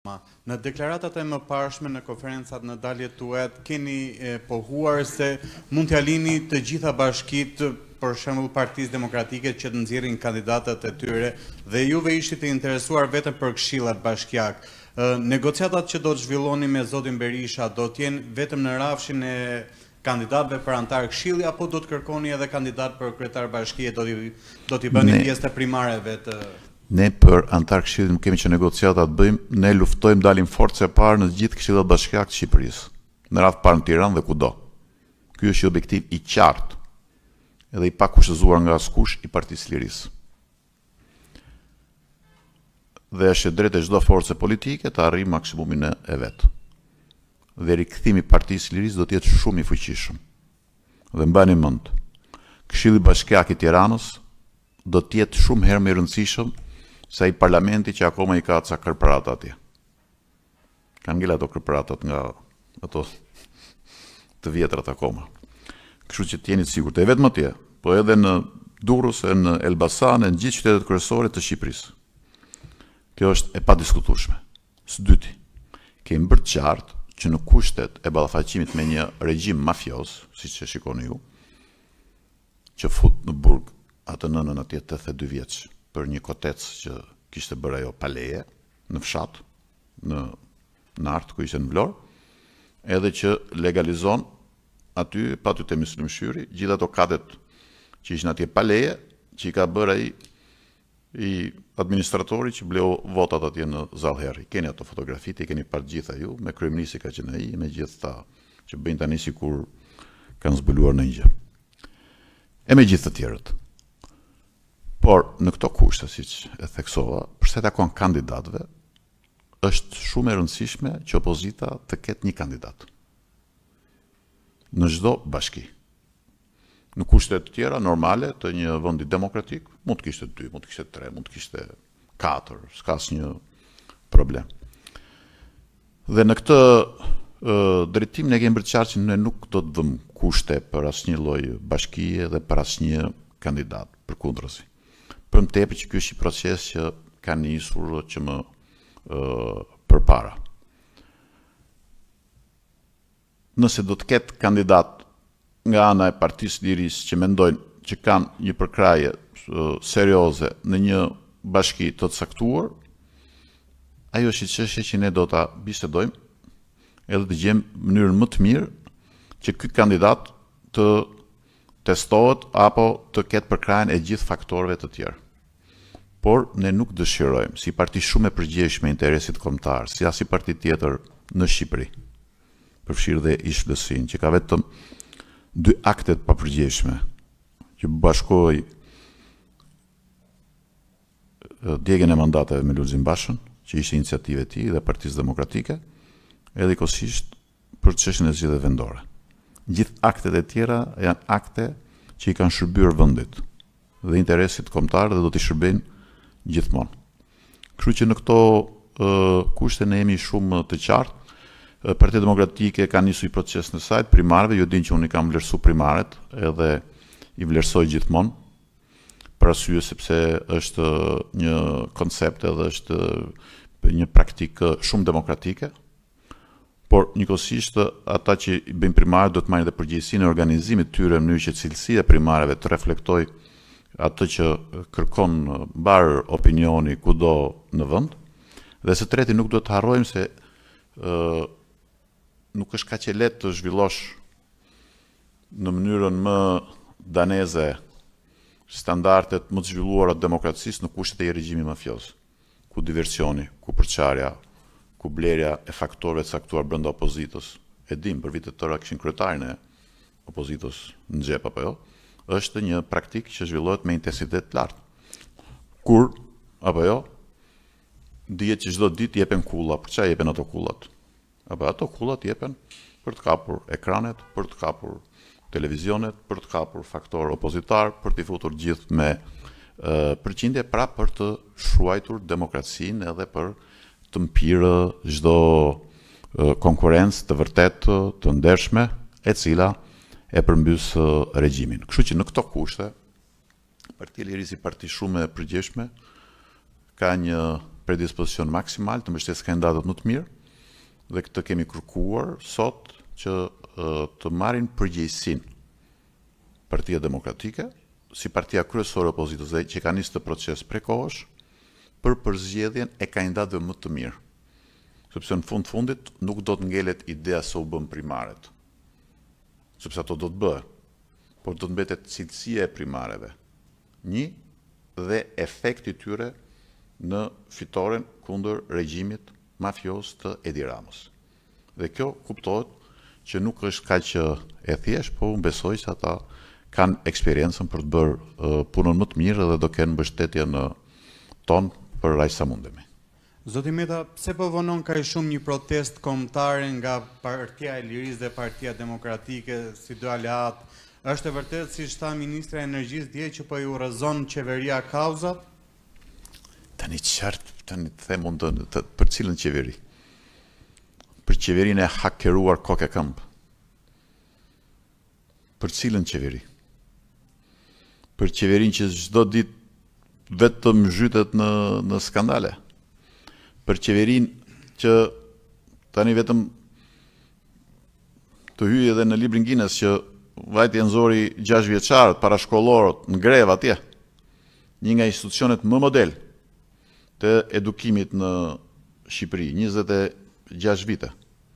Në deklaratat e mëparshme në konferencat në dalje tuaj keni pohuar se mund t'ja lini të gjitha bashkitë, për shembull Partisë Demokratike, që të nxjerrin kandidatët e tyre dhe juve ishit të interesuar vetëm për këshillat bashkiak. Negociatat që do të zhvilloni me zotin Berisha do t'jenë vetëm në rafshin e kandidatëve për antar këshilli apo do të kërkoni edhe kandidat për kryetar bashkie, do t'i bëni pjesë të primareve të... Ne për antar këshillit nuk kemi që negociata të bëjmë, ne luftojmë dalim forcë e parë në gjithë këshillat bashkiak të Shqipërisë, në radhë parë në Tiranë dhe kudo. Ky është objektiv i qartë edhe i pakushtëzuar nga askush i Partisë Lirisë. Dhe është e drejtë e çdo force politike të arrijë maksimumin e vet. Dhe rikthimi i Partisë Lirisë do të jetë shumë i fuqishëm. Dhe mbani mend, Këshilli Bashkiak i Tiranës do të jetë shumë herë më i rëndësishëm se i parlamenti që akoma i ka ca kërparata atje. Kanë ngel ato kërparatat nga ato të vjetrat akoma. Kështu që t'jeni të sigurt, e vetëm atje, po edhe në Durrës, në Elbasan, në gjithë qytetet kryesore të Shqipërisë. Kjo është e padiskutueshme. Së dyti, kemi bërë qartë që në kushtet e ballafaqimit me një regjim mafios, siç e shikoni ju, që fut në burg atë nënën atje 82 vjeç për një kotec që kishte bërë ajo pa leje në fshat, në Nart ku ishte në Vlorë, edhe që legalizon aty pa ty të Myslim Shyri, gjithë ato katet që ishin atje pa leje, që i ka bërë ai i administratori që bleu votat atje në Zallherr. Keni ato fotografitë, i keni parë gjitha ju, me kryeministin ka qenë ai, me gjithë ta që bëjnë tani sikur kanë zbuluar në një gjë. E me gjithë të tjerët. Por në këto kushte, siç e theksova, për sa i takon kandidatëve, është shumë e rëndësishme që opozita të ketë një kandidat. Në çdo bashki. Në kushte të tjera normale të një vendi demokratik, mund të kishte 2, mund të kishte 3, mund të kishte 4, s'ka asnjë problem. Dhe në këtë drejtim ne kemi bërë qartë që ne nuk do të vëmë kushte për asnjë lloj bashkie dhe për asnjë kandidat, përkundrazi. Për më tepër që ky është një proces që ka nisur që më përpara. Nëse do të ketë kandidat nga ana e Partisë Lirisë që mendojnë që kanë një përkraje serioze në një bashki të caktuar, ajo është çështje që ne do ta bisedojmë edhe të gjejmë mënyrën më të mirë që ky kandidat të testohet apo të ketë përkrajen e gjithë faktorëve të tjerë. Por ne nuk dëshirojmë, si parti shumë e përgjegjshme interesit kombëtar, si as i parti tjetër në Shqipëri, përfshirë dhe Ish-LSI, që ka vetëm 2 akte të papërgjegjshme, që bashkoi djegjen e mandateve me Lulzim Bashën, që ishte iniciativë e tij dhe Partisë Demokratike, edhe ikosisht për çështjen e zgjedhjeve vendore. Gjithë aktet e tjera janë akte që i kanë shërbyer vendit dhe interesit kombëtar dhe do t'i shërbejnë gjithmonë. Kështu që në këto kushte ne jemi shumë të qartë. Partia Demokratike ka nisur një proces në sajt primarëve, ju dinë që unë i kam vlerësuar primaret edhe i vlerësoj gjithmonë, për arsye sepse është një koncept edhe është një praktikë shumë demokratike. Por njëkohësisht ata që i bëjnë primarët do të marrin edhe përgjegjësinë e organizimit të tyre në mënyrë që cilësia e primarëve të reflektojë atë që kërkon mbar opinioni kudo në vend. Dhe së treti nuk duhet të harrojmë se nuk është kaq e lehtë të zhvillosh në mënyrën më daneze standardet më të zhvilluara të demokracisë në kushtet e regjimit mafios, ku diversioni, ku përçarja, ku blerja e faktorëve të caktuar brenda opozitës, e dim për vite të tëra kishin kryetarin e opozitës në xhep apo jo, është një praktikë që zhvillohet me intensitet të lartë. Kur apo jo, dihet që çdo ditë jepen kulla, për çfarë jepen ato kullat? Apo ato kullat jepen për të kapur ekranet, për të kapur televizionet, për të kapur faktor opozitar, për t'i futur gjithë me përqindje, pra për të shruajtur demokracinë edhe për të mpirë çdo konkurrencë të vërtet të ndershme, e cila e përmbys regjimin. Kështu që në këto kushte, Partia e Lirisë, parti shumë e përgjegjshme, ka një predispozicion maksimal të mbështesë kandidatët më të mirë, dhe këtë kemi kërkuar sot që të marrin përgjegjësinë Partia Demokratike, si partia kryesore opozitës dhe që ka nisë të proces prekohesh për përzgjedhjen e kandidatëve më të mirë. Sepse në fundit nuk do të ngelet ideja se u bën primaret. Sepse ato do të bëhen, por do të mbetet cilësia e primareve. Një, dhe efekti tyre në fitoren kundër regjimit mafios të Edi Ramës. Dhe kjo kuptohet që nuk është kaq e thjeshtë, po unë besoj se ata kanë eksperiencën për të bërë punën më të mirë dhe do kenë mbështetjen tonë për aq sa mundemi. Zoti Meta, pse po vonon kaq shumë një protestë kombëtare nga Partia e Lirisë dhe Partia Demokratike si dy aleat? Është e vërtetë, siç tha ministra e Energjisë dje, që po i urrëzon qeveria kauzat? Tani të them unë për cilën qeveri? Për qeverinë e hakeruar kokë këmbë. Për cilën qeveri? Për qeverinë që çdo ditë vetëm zhytet në skandale. Për qeverinë që tani vetëm të hyjë edhe në librin Guinness që vajti e nxori 6 vjeçarët parashkollorët në grevë atje. Një nga institucionet më model të edukimit në Shqipëri, 26 vite.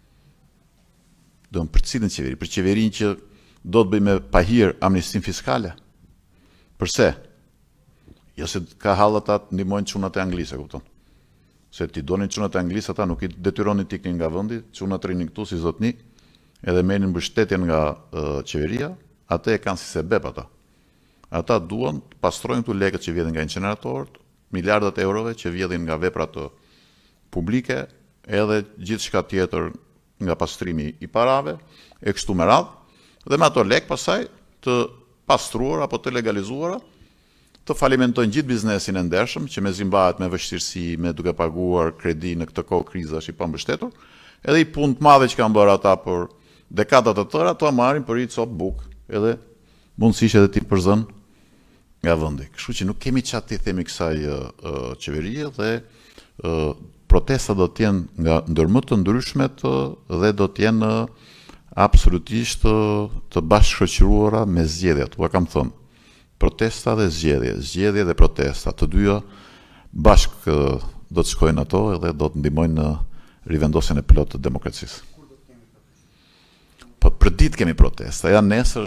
Do për cilën qeveri? Për qeverinë që do të bëj me pahir amnistin fiskale? Përse? Jo se ka hallat atë ndihmojnë çunat e Anglisë, kupton? Se ti donin çunat e Anglisë, ata nuk i detyronin të iknin nga vendi, çunat rinin këtu si zotni, edhe merrin mbështetjen nga qeveria, atë e kanë si sebeb ata. Ata duan të pastrojnë këtu lekët që vjedhin nga incineratorët, miliardat e eurove që vjedhin nga veprat publike, edhe gjithçka tjetër nga pastrimi i parave, e kështu me radhë, dhe me ato lek pasaj të pastruar apo të legalizuara, të falimentojnë gjithë biznesin e ndershëm, që me zimbahet me vështirësi, me duke paguar kredi në këtë kohë kriza është i pambështetur, edhe i punë të madhe që kanë bërë ata për dekadat të tëra, to marrin për i cop buk, edhe mundësisht edhe ti përzën nga vendi. Kështu që nuk kemi çfarë të themi kësaj qeverie dhe protesta do të jenë nga ndër më të ndryshmet dhe do të jenë absolutisht të bashkëshoqëruara me zgjedhjet. Ua kam thënë, protesta dhe zgjedhje dhe protesta, të dyja bashkë do të shkojnë ato edhe do të ndihmojnë në rivendosjen e plotë të demokracisë. Po për ditë kemi protesta, ja nesër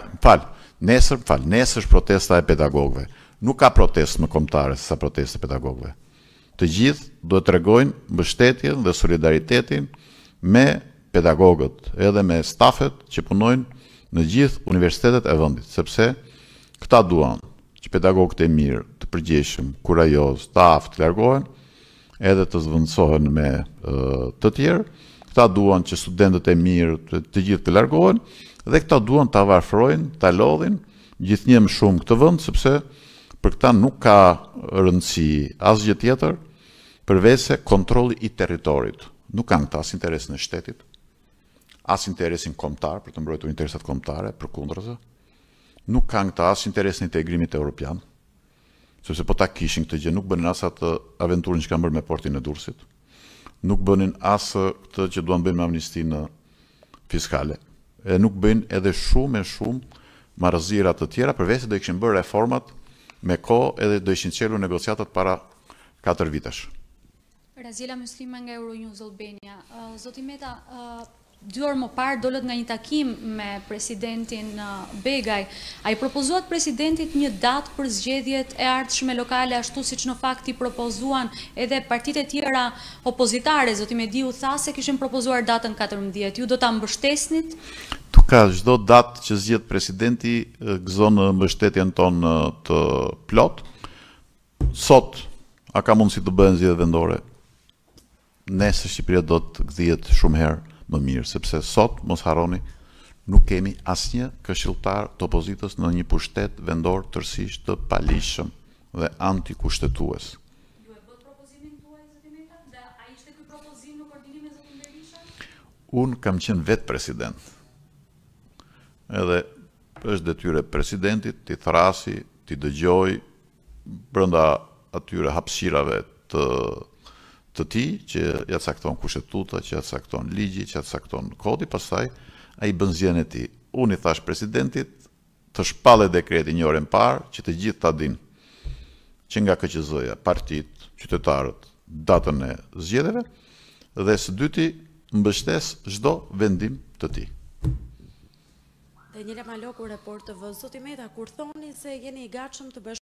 është nesër është protesta e pedagogëve. Nuk ka protestë më kombëtare se sa protesta e pedagogëve. Të gjithë duhet të tregojnë mbështetjen dhe solidaritetin me pedagogët, edhe me stafet që punojnë në gjithë universitetet e vendit, sepse këta duan që pedagogët e mirë, të përgjegjshëm, kurajoz, të aftë të largohen, edhe të zvendësohen me të tjerë. Këta duan që studentët e mirë të gjithë të largohen, dhe këta duan të varfrojnë, të lodhin gjithnjë më shumë këtë vend, sepse për këta nuk ka rëndësi asgjë tjetër përveç se kontrolli i territorit. Nuk kanë këta as interesin e shtetit, as interesin kombëtar për të mbrojtur interesat kombëtare, përkundërse. Nuk kanë këta as interesin e integrimit evropian, sepse po ta kishin këtë gjë, nuk bënin as atë aventurën që kanë bërë me portin e Durrësit. Nuk bënin as këtë që duan bëjnë me amnistinë fiskale. E nuk bëjnë edhe shumë marrëzira të tjera, përveç se do kishin bërë reformat me kohë edhe do ishin çelur negociatat para 4 vitesh. Raziela Muslima nga Euronews Albania. Zoti Meta, 2 orë më parë dolët nga një takim me presidentin Begaj. Ai propozuat presidentit një datë për zgjedhjet e ardhshme lokale, ashtu siç në fakt i propozuan edhe partitë e tjera opozitare. Zoti Mediu tha se kishin propozuar datën 14. Ju do ta mbështesnit? Tu ka çdo datë që zgjedh presidenti gëzon mbështetjen tonë të plot. Sot a ka mundësi të bëhen zgjedhje vendore? Nesër Shqipëria do të gdhihet shumë herë më mirë, sepse sot, mos harroni, nuk kemi asnjë këshilltar të opozitës në një pushtet vendor tërësisht të palishëm dhe antikushtetues. Ju e bët propozimin tuaj, zoti Meta? Dhe a ishte ky propozim në koordinim me zotin Berisha? Unë kam qenë vetë president. Edhe është detyre presidentit t'i thrasi, t'i dëgjoj brenda atyre hapësirave të të tij që ja cakton kushtetuta, që ja cakton ligji, që ja cakton kodi, pastaj ai bën zgjedhjen e tij. Unë i thash presidentit të shpallë dekretin një orën parë që të gjithë ta dinë që nga KQZ-ja, partitë, qytetarët, datën e zgjedhjeve dhe së dyti mbështes çdo vendim të tij. Daniela Maloku, Report TV. Zoti Meta, kur thoni se jeni i gatshëm të